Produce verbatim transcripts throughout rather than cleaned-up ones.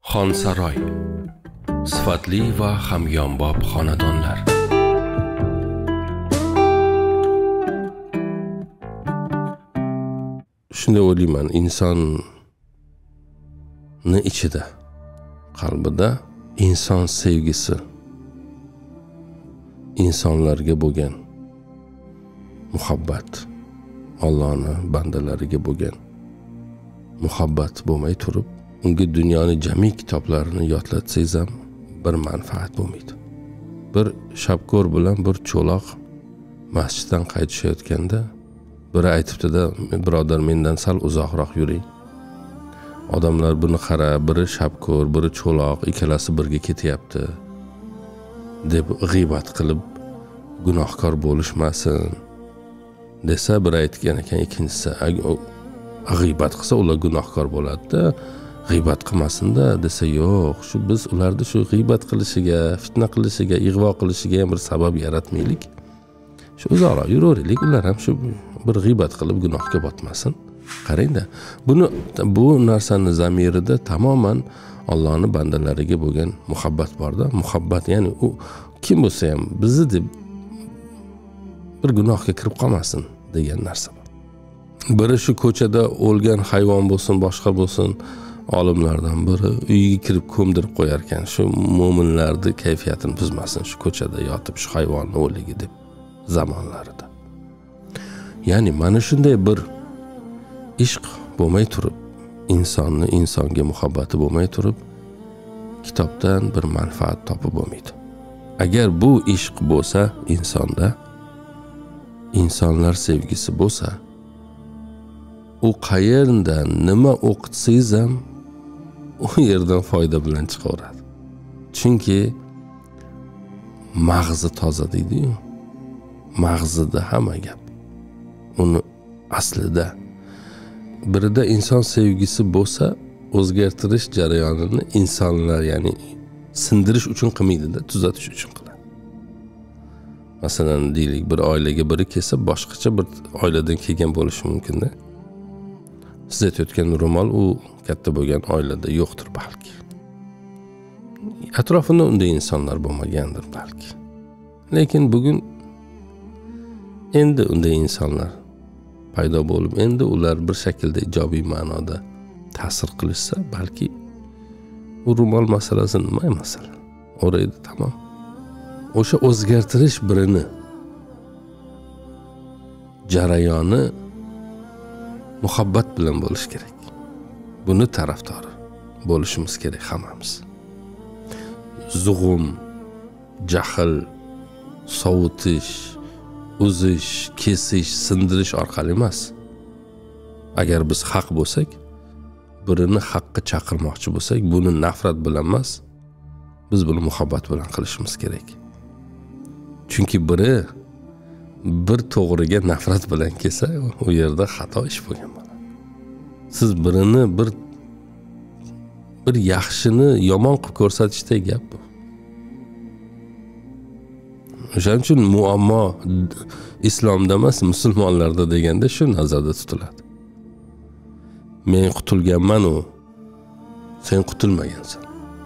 Xonsaroy. Sifatli va hamyonbop xonadonlar. Shunday o'ylayman, insonni ichida, qalbida inson sevgisi, insonlarga bo'lgan muhabbat, Allohning bandalariga bo'lgan muhabbat bo'lmay turib, unga dunyoning jami kitoblarini yodlatsangiz ham bir manfaat bo'lmaydi. Bir shabko'r bilan bir cho'loq masjiddan qaytishayotganda biri aytibdi-da, birodar mendan sal uzoqroq yuring. Odamlar buni qara, biri shabko'r, biri cho'loq, ikkalasi birga ketyapti deb g'iybat qilib gunohkor bo'lishmasin desa, bir aytgan ekan, ikkinchisi g'iybat qilsa ular gunohkor bo'ladi-da, g'iybat qilmasin-da desa, yo'q, shu biz ularni shu g'iybat qilishiga, fitna qilishiga, ig'vo qilishiga ham bir sabab yaratmaylik. Shu uzoqroq yuraveraylik, ular ham shu bir g'iybat qilib gunohga botmasin. Qarang-da, buni bu narsani zamirida tamoman Allohning bandalariga bo'lgan muhabbat bor-da. Muhabbat, ya'ni u kim bo'lsa ham bizni deb bir gunohga kirib qolmasin degan narsa bor. Biri shu ko'chada o'lgan hayvon bo'lsin, boshqa bo'lsin, olimlardan biri uyiga kirib ko'mdirib qo'yar ekan, shu mo'minlarning kayfiyatini buzmasin, shu ko'chada yotib shu hayvonni o'ligi deb zamonlarida. Ya'ni mana shunday bir ishq bo'lmay turib, insonni insonga muhabbati bo'lmay turib, kitobdan bir manfaat topib bo'lmaydi. Agar bu ishq bo'lsa insonda, insonlar sevgisi bo'lsa, u qayerdan nima o'qitsangiz ham u yerdan foyda bilan chiqaveradi. Chunki mag'zi toza deydi-yu. Mag'zida hamma gap. Uni aslida birida inson sevgisi bo'lsa, o'zgartirish jarayonini insonlar, ya'ni sindirish uchun qilmaydi-da, tuzatish uchun qiladi. Masalan, deylik, bir oilaga biri kelsa, boshqacha bir oiladan kelgan bo'lishi mumkin-da. Siz aytayotgan ro'mol u katta bo'lgan oilada yo'qdir balki. Atrofida unday insonlar bo'lmagandir balki. Lekin bugun endi unday insonlar paydo bo'lib, endi ular bir shaklda ijobiy ma'noda ta'sir qilishsa, balki u ro'mol masalasi nima masala? O'raydi, tamom. O'sha o'zgartirish birini jarayoni muhabbat bilan bo'lish kerak. Buni tarafdori bo'lishimiz kerak hammamiz. Zug'um, jahl, sovutish, uzish, kesish, sindirish orqali emas. Agar biz haq bo'lsak, birini haqqa chaqirmoqchi bo'lsak, buni nafrat bilan emas, biz buni muhabbat bilan qilishimiz kerak. Chunki biri bir to'g'riga nafrat bilan kelsa, u yerda xato ish bo'lgan bo'ladi. Siz birini bir bir yaxshini yomon qilib ko'rsatishdek gap bu. O'shaning uchun muammo islomda emas, musulmonlarda deganda shu nazarda tutiladi. Men qutulganman, u sen qutulmagansan.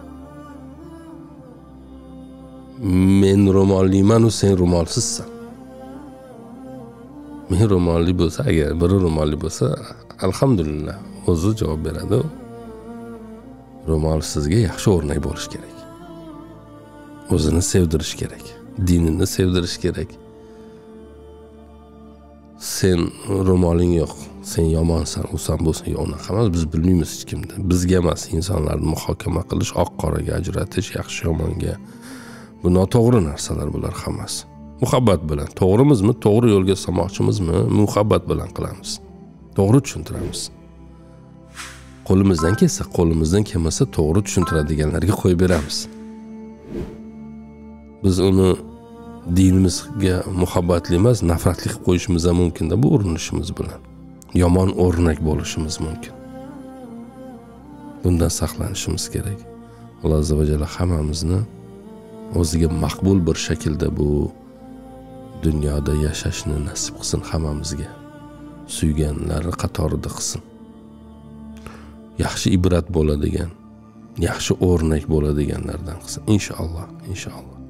Men ro'molliman, u sen ro'molsizsan. Men ro'molli bo'lsa, agar biri ro'molli bo'lsa, alhamdulillah, o'zi javob beradi. Ro'molsizga yaxshi o'rnak bo'lish kerak. O'zini sevdirish kerak, dinini sevdirish kerak. Sen ro'moling yo'q, sen yomonsan, usan bo'lsin, yo'q, unaqa emas, biz bilmaymiz hech kimni. Bizga emas insonlarni muhokama qilish, oq qoraga ajratish, yaxshi yomonga. Bu noto'g'ri narsalar bular hammasi. Muhabbat bilan, to'g'rimizmi, to'g'ri yo'lga solmoqchimizmi, muhabbat bilan qilamiz. To'g'ri tushuntiramiz. Qo'limizdan kelsa, qo'limizdan kelmasa to'g'ri tushuntiradiganlarga qo'yib beramiz. Biz uni dinimizga muhabbatli emas, nafratli qilib qo'yishimiz ham mumkin-da, bu urinishimiz bilan. Yomon o'rnak bo'lishimiz mumkin. Bundan saqlanishimiz kerak. Alloh azza va jalla hammamizni o'ziga maqbul bir shaklda bu dunyoda yashashni nasib qilsin hammamizga. Suyganlari qatorida qilsin. Yaxshi ibrat bo'ladigan, yaxshi o'rnak bo'ladiganlardan qilsin inshaalloh inshaalloh.